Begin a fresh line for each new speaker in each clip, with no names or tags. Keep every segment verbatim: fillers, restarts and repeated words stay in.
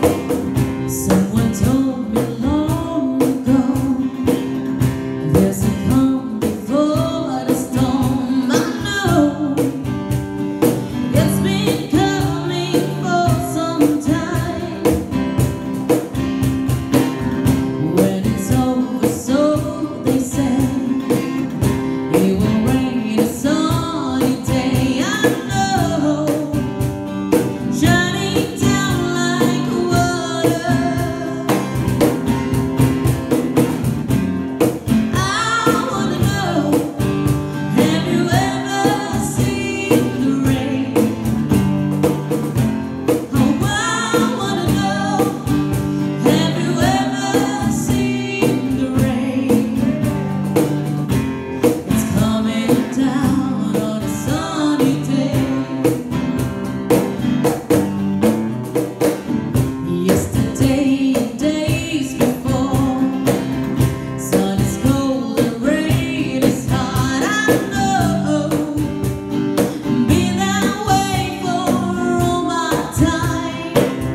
Someone told me long ago, there's a calm before the storm. I know it's been coming for some time. When it's over, so they say, it will rain a sunny day. I know, shining down like water. I wanna know, have you ever seen the rain? Oh, I wanna know, have you ever seen the rain? It's coming down on a sunny day. Yesterday and days before, sun is cold and rain is hot. I know, been that way for all my time.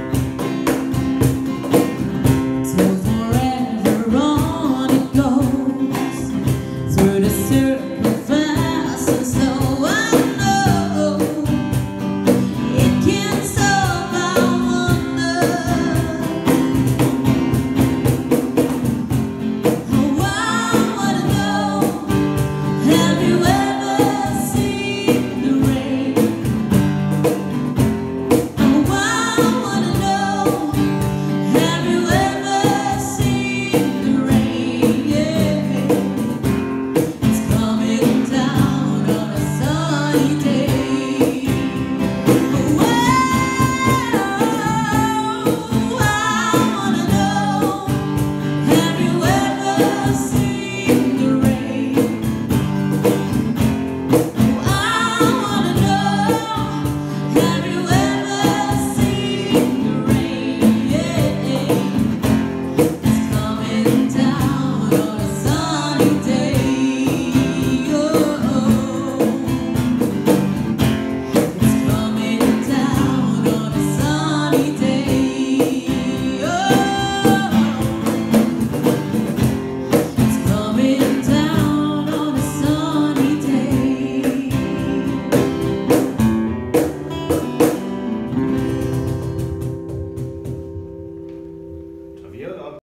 Till forever on it goes, through the circle fast and slow. I know it can solve, I wonder. Oh, I wanna know, have you ever seen the rain? Oh, I wanna know, have you ever seen the rain? Yeah, it's coming down on a sunny day. Oh, I wanna know, have you ever seen the rain? Oh, I wanna know, have you ever seen the rain? Yeah, it's coming down on a sunny day. Oh, it's coming down on a sunny day. Oh, it's coming down on a sunny day.
Klavier oder